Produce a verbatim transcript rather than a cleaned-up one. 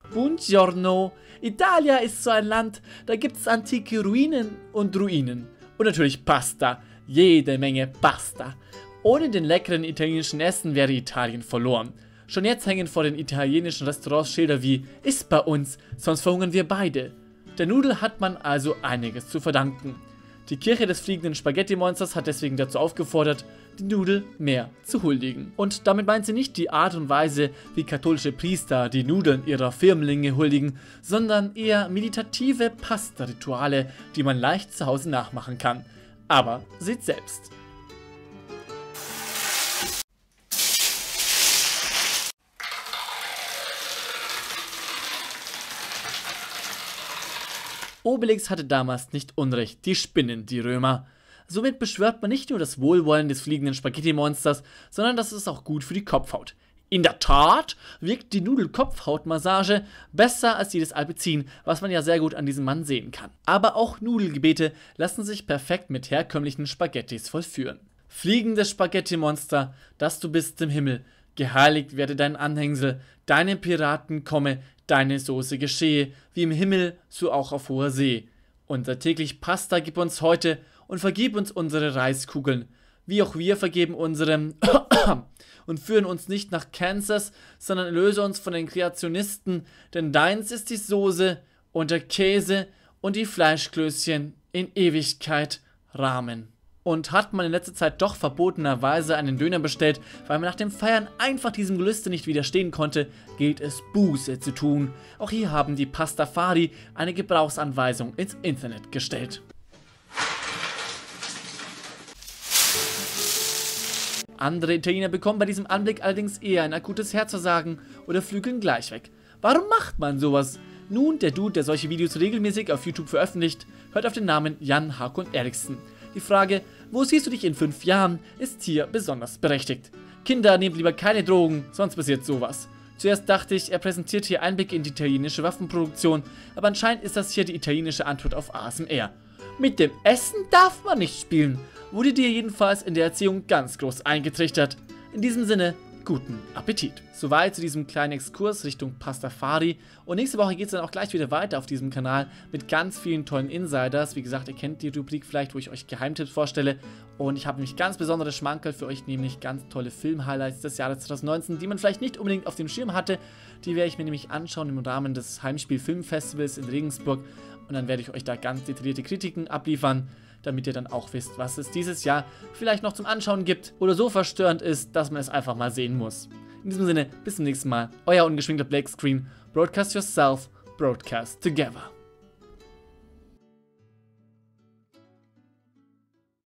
Buongiorno. Italia ist so ein Land, da gibt es antike Ruinen und Ruinen. Und natürlich Pasta. Jede Menge Pasta. Ohne den leckeren italienischen Essen wäre Italien verloren. Schon jetzt hängen vor den italienischen Restaurants Schilder wie "Isst bei uns, sonst verhungern wir beide". Der Nudel hat man also einiges zu verdanken. Die Kirche des fliegenden Spaghetti-Monsters hat deswegen dazu aufgefordert, die Nudel mehr zu huldigen. Und damit meint sie nicht die Art und Weise, wie katholische Priester die Nudeln ihrer Firmlinge huldigen, sondern eher meditative Pasta-Rituale, die man leicht zu Hause nachmachen kann. Aber seht selbst. Obelix hatte damals nicht Unrecht, die spinnen die Römer. Somit beschwört man nicht nur das Wohlwollen des fliegenden Spaghetti-Monsters, sondern das ist auch gut für die Kopfhaut. In der Tat wirkt die Nudel-Kopfhautmassage besser als jedes Alpecin, was man ja sehr gut an diesem Mann sehen kann. Aber auch Nudelgebete lassen sich perfekt mit herkömmlichen Spaghettis vollführen. Fliegendes Spaghetti-Monster, das du bist im Himmel, geheiligt werde dein Anhängsel, deine Piraten komme, deine Soße geschehe, wie im Himmel, so auch auf hoher See. Unser täglich Pasta gib uns heute und vergib uns unsere Reiskugeln, wie auch wir vergeben unserem und führen uns nicht nach Kansas, sondern löse uns von den Kreationisten, denn deins ist die Soße und der Käse und die Fleischklößchen in Ewigkeit. Ramen. Und hat man in letzter Zeit doch verbotenerweise einen Döner bestellt, weil man nach dem Feiern einfach diesem Gelüste nicht widerstehen konnte, gilt es Buße zu tun. Auch hier haben die Pastafari eine Gebrauchsanweisung ins Internet gestellt. Andere Italiener bekommen bei diesem Anblick allerdings eher ein akutes Herzversagen oder flügeln gleich weg. Warum macht man sowas? Nun, der Dude, der solche Videos regelmäßig auf YouTube veröffentlicht, hört auf den Namen Jan Hakon Eriksen. Die Frage, wo siehst du dich in fünf Jahren, ist hier besonders berechtigt. Kinder, nehmt lieber keine Drogen, sonst passiert sowas. Zuerst dachte ich, er präsentiert hier Einblick in die italienische Waffenproduktion, aber anscheinend ist das hier die italienische Antwort auf A S M R. Mit dem Essen darf man nicht spielen, wurde dir jedenfalls in der Erziehung ganz groß eingetrichtert. In diesem Sinne, guten Appetit. Soweit zu diesem kleinen Exkurs Richtung Pastafari. Und nächste Woche geht es dann auch gleich wieder weiter auf diesem Kanal mit ganz vielen tollen Insiders. Wie gesagt, ihr kennt die Rubrik vielleicht, wo ich euch Geheimtipps vorstelle. Und ich habe nämlich ganz besondere Schmankerl für euch, nämlich ganz tolle Film-Highlights des Jahres zwanzig neunzehn, die man vielleicht nicht unbedingt auf dem Schirm hatte. Die werde ich mir nämlich anschauen im Rahmen des Heimspiel-Filmfestivals in Regensburg. Und dann werde ich euch da ganz detaillierte Kritiken abliefern, damit ihr dann auch wisst, was es dieses Jahr vielleicht noch zum Anschauen gibt oder so verstörend ist, dass man es einfach mal sehen muss. In diesem Sinne, bis zum nächsten Mal. Euer ungeschminkter Black Screen. Broadcast yourself, broadcast together.